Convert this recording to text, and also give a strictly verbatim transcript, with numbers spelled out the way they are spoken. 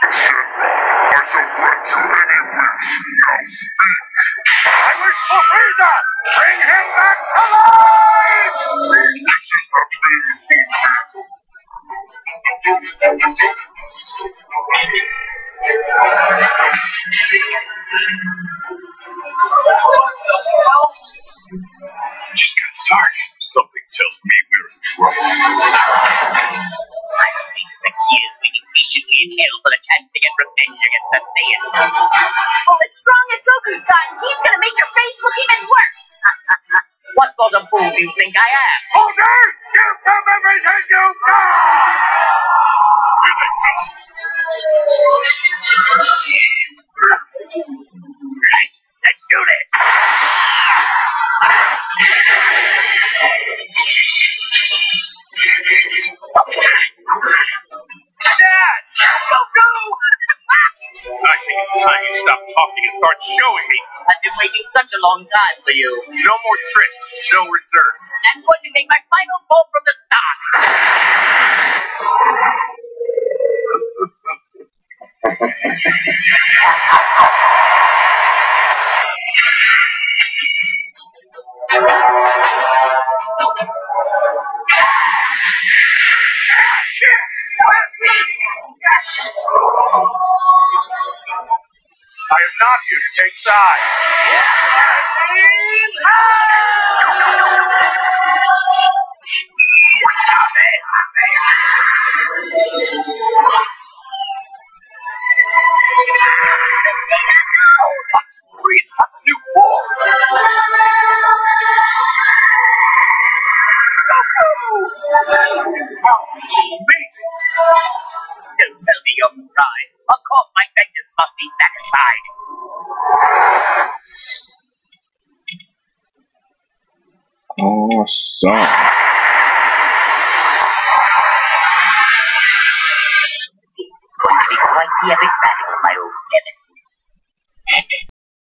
I shall grant you any wish. Now speak. I wish for Frieza! Bring him back to life! Wishes have been fulfilled. Just got started. Something tells me we're in trouble. I've spent six years waiting patiently in hell for the chance to get revenge against the Saiyans. Well, as strong as Goku's gotten, he's gonna make your face look even worse. What sort of fool do you think I am? Soldiers, give them everything you've got! Here they come. Right, let's do this. Dad! Goku! I think it's time you stop talking and start showing me. I've been waiting such a long time for you. No more tricks, no reserve. I'm going to take my final fall from the start. I am not here to take sides. Breathe up a new war. Wow, amazing. Don't tell me you're surprised. Of course my vengeance must be satisfied. Awesome. This is going to be quite the epic battle, my old nemesis.